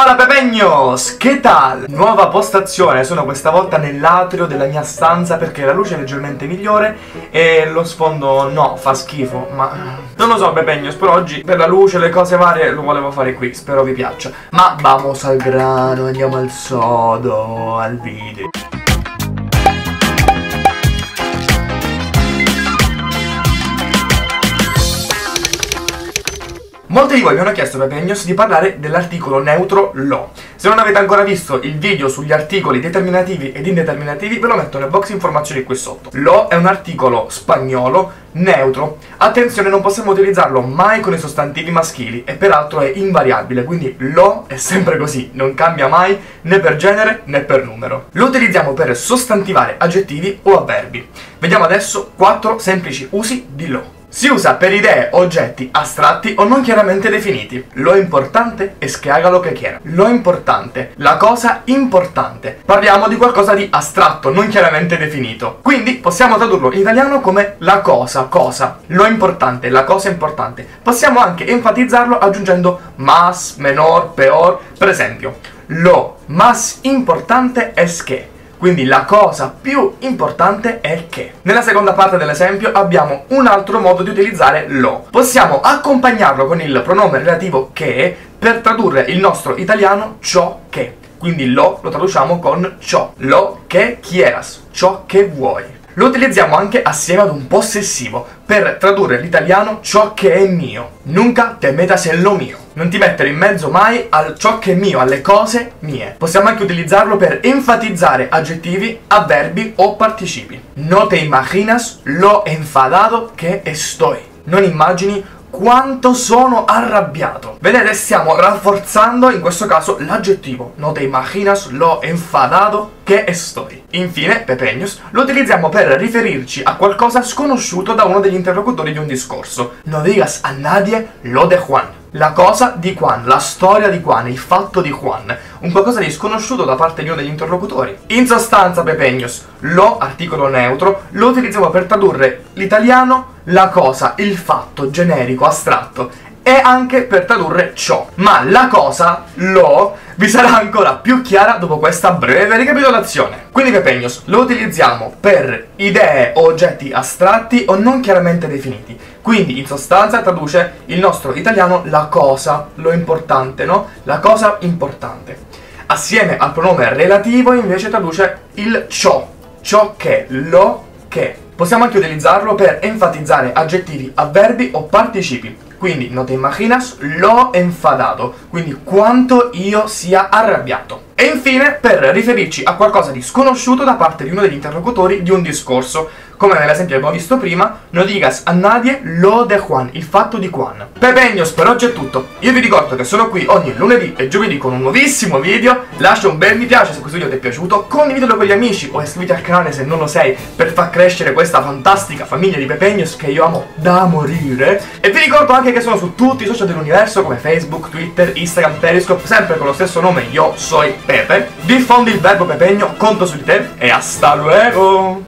Hola Pepeños! Che tal? Nuova postazione, sono questa volta nell'atrio della mia stanza perché la luce è leggermente migliore e lo sfondo no, fa schifo, ma non lo so Pepeños, però oggi per la luce, le cose varie lo volevo fare qui, spero vi piaccia. Ma vamos al grano, andiamo al sodo, al video. Molti di voi mi hanno chiesto, Pepeños, di parlare dell'articolo neutro lo. Se non avete ancora visto il video sugli articoli determinativi ed indeterminativi, ve lo metto nel box informazioni qui sotto. Lo è un articolo spagnolo neutro. Attenzione, non possiamo utilizzarlo mai con i sostantivi maschili e peraltro è invariabile, quindi lo è sempre così, non cambia mai né per genere né per numero. Lo utilizziamo per sostantivare aggettivi o avverbi. Vediamo adesso 4 semplici usi di lo. Si usa per idee, oggetti astratti o non chiaramente definiti. Lo importante es que haga lo que quiera. Lo importante, la cosa importante. Parliamo di qualcosa di astratto, non chiaramente definito. Quindi possiamo tradurlo in italiano come la cosa, cosa. Lo importante, la cosa importante. Possiamo anche enfatizzarlo aggiungendo más, menor, peor. Per esempio, lo más importante es que. Quindi la cosa più importante è che. Nella seconda parte dell'esempio abbiamo un altro modo di utilizzare lo. Possiamo accompagnarlo con il pronome relativo che per tradurre il nostro italiano ciò che. Quindi lo traduciamo con ciò. Lo que quieras, ciò che vuoi. Lo utilizziamo anche assieme ad un possessivo per tradurre l'italiano ciò che è mio. Nunca te metas en lo mio. Non ti mettere in mezzo mai al ciò che è mio, alle cose mie. Possiamo anche utilizzarlo per enfatizzare aggettivi, avverbi o participi. No te imaginas lo enfadado que estoy. Non immagini quanto sono arrabbiato. Vedete, stiamo rafforzando in questo caso l'aggettivo. No te imaginas lo enfadado que estoy. Infine, Pepeños, lo utilizziamo per riferirci a qualcosa sconosciuto da uno degli interlocutori di un discorso. No digas a nadie lo de Juan. La cosa di Juan, la storia di Juan, il fatto di Juan, un qualcosa di sconosciuto da parte di uno degli interlocutori. In sostanza, Pepeños, lo, articolo neutro, lo utilizziamo per tradurre l'italiano, la cosa, il fatto, generico, astratto, e anche per tradurre ciò. Ma la cosa, lo, vi sarà ancora più chiara dopo questa breve ricapitolazione. Quindi Pepeños, lo utilizziamo per idee o oggetti astratti o non chiaramente definiti. Quindi in sostanza traduce il nostro italiano la cosa, lo importante, no? La cosa importante. Assieme al pronome relativo invece traduce il ciò, ciò che, lo che. Possiamo anche utilizzarlo per enfatizzare aggettivi, avverbi o participi. Quindi no te imaginas lo enfadado, quindi quanto io sia arrabbiato. E infine per riferirci a qualcosa di sconosciuto da parte di uno degli interlocutori di un discorso. Come nell'esempio che abbiamo visto prima, no digas a nadie lo de Juan, il fatto di Juan. Pepeños, per oggi è tutto. Io vi ricordo che sono qui ogni lunedì e giovedì con un nuovissimo video. Lascia un bel mi piace se questo video ti è piaciuto, condividilo con gli amici o iscriviti al canale se non lo sei per far crescere questa fantastica famiglia di Pepeños che io amo da morire. E vi ricordo anche che sono su tutti i social dell'universo come Facebook, Twitter, Instagram, Periscope, sempre con lo stesso nome, io soy Pepe. Diffondi il verbo Pepeño, conto su di te e hasta luego!